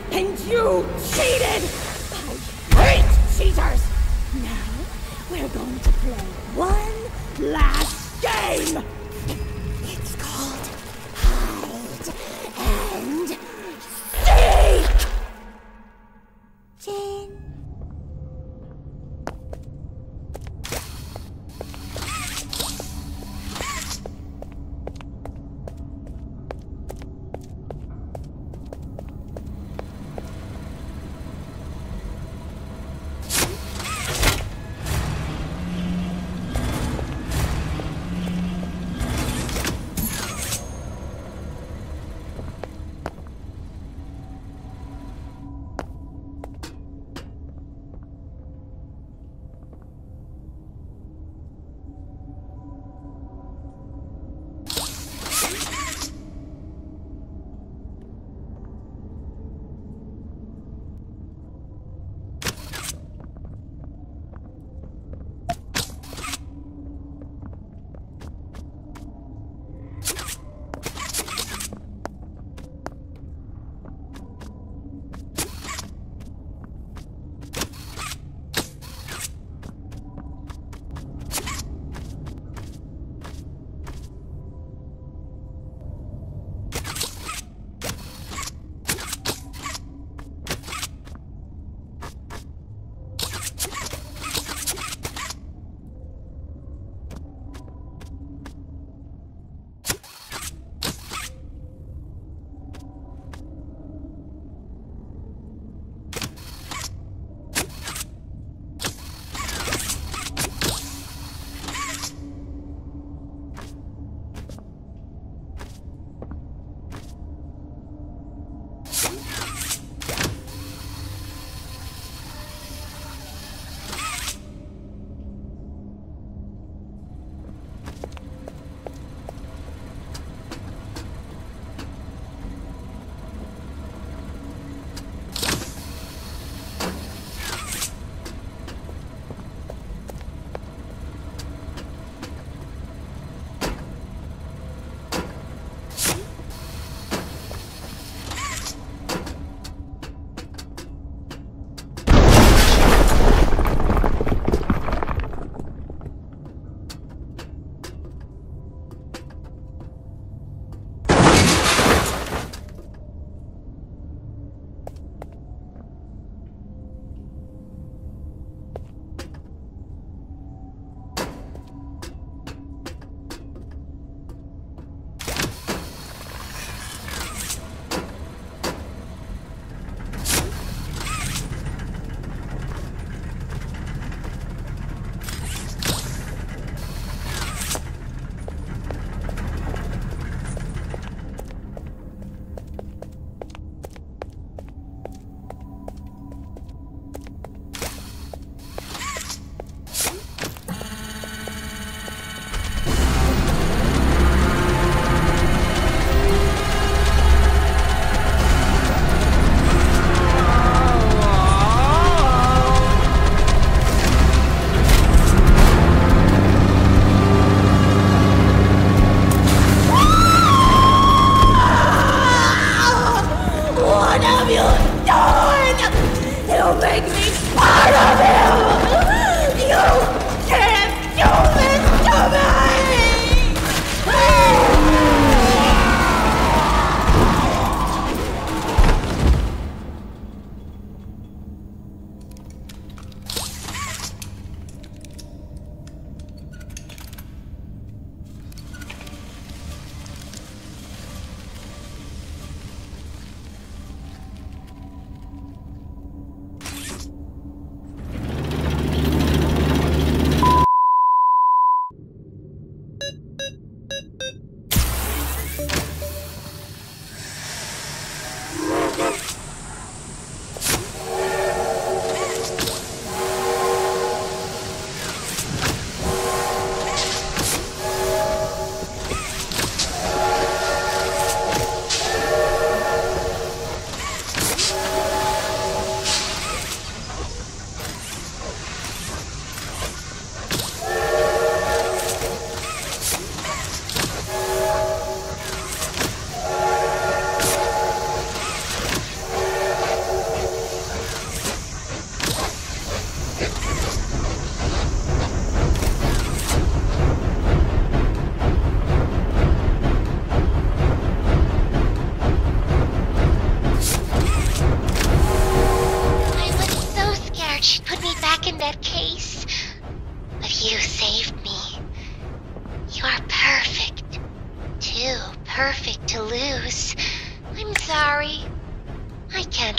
And you cheated! I hate cheaters! Now, we're going to play one last game! It's called Hide and Seek! Jane.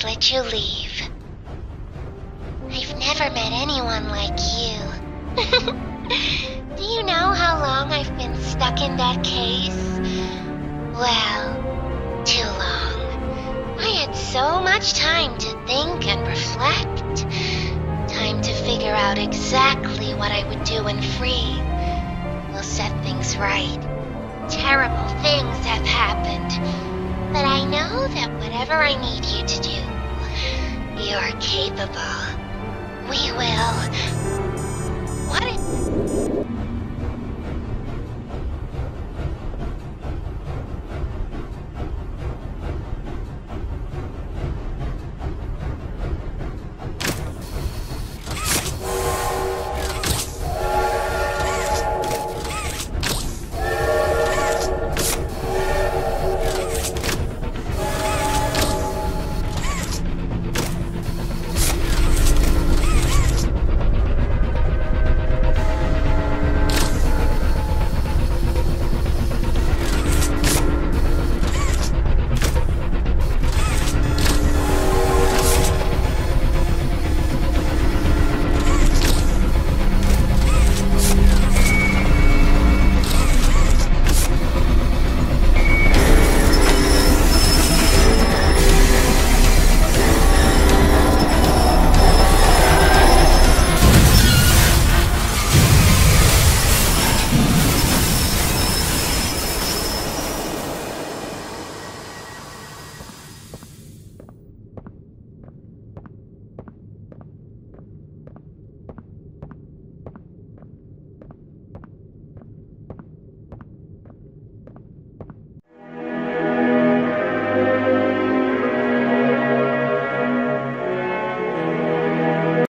let you leave. I've never met anyone like you. Do you know how long I've been stuck in that case? Well, too long. I had so much time to think and reflect. Time to figure out exactly what I would do when free. We'll set things right. Terrible things have happened. But I know that whatever I need you to do, you're capable. We will. What if...